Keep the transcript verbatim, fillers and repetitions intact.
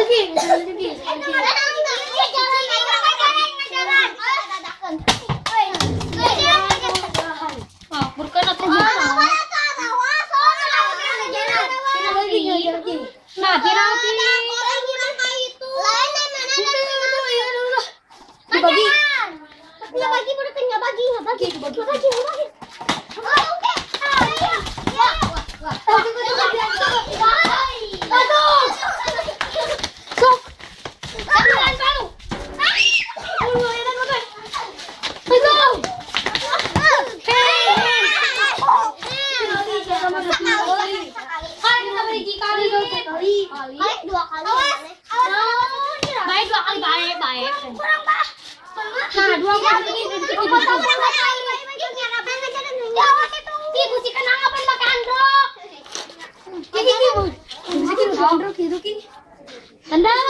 lagi, lagi. Nah, dibagi. Nggak bagi, berarti nggak bagi, nggak bagi, nggak bagi, nggak bagi. Oke. Aduh. Sok. Ambilan baru. Aduh, ya kan, Aduh. Kali kita beri kali kali. Kali dua kali. Baik dua kali baik baik. Kurang bah. Nah, dua kali ini sedikit di bawah. Ih, kucing kenang apa pakai androk? Kiki, kiki, kucing androk, kiki, kiki. Tanda.